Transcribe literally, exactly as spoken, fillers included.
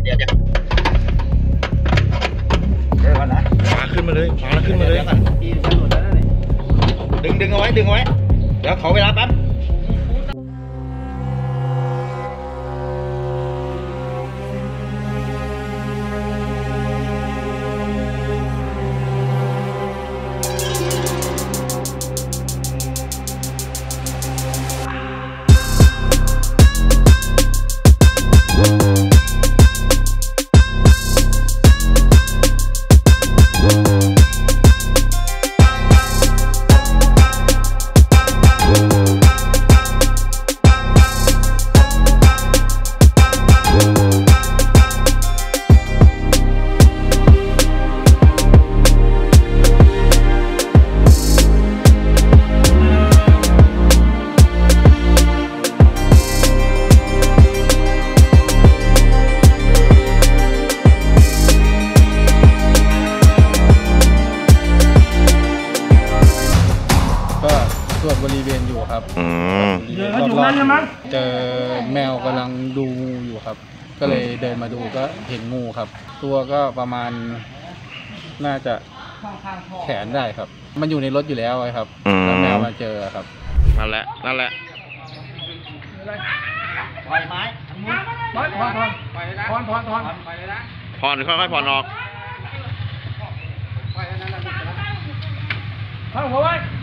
ดี๋ยวเดี๋ยวเดี๋ยวก่อนนะขาขึ้นมาเลยขาขึ้นมาเลยดึงดึงเอาไว้ดึงเอาไว้เดี๋ยวขอเวลาแป๊บบริเวณอยู่ครับรอบๆเจอแมวกำลังดูงูอยู่ครับก็เลยเดินมาดูก็เห็นงูครับตัวก็ประมาณน่าจะแขนได้ครับมันอยู่ในรถอยู่แล้วครับแล้วแมวมาเจอครับนั่นแหละนั่นแหละปล่อยไม้พอนพอนพอนปล่อยเลยนะพอนพอนพอนปล่อยเลยนะพอนค่อยๆพอนออกปล่อยแล้วนั่นแหละพอนหัวไว้